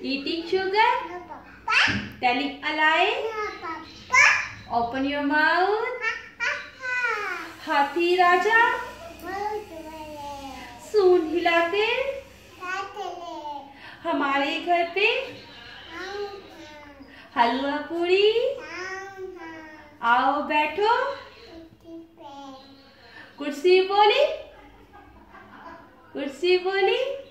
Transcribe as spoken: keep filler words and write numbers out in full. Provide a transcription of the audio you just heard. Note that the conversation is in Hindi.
Eating sugar? Telling a lie? Open your mouth. हाथी राजा सूंड हिलाते हमारे घर पे हलवा पूरी आओ बैठो कुर्सी बोली कुर्सी बोली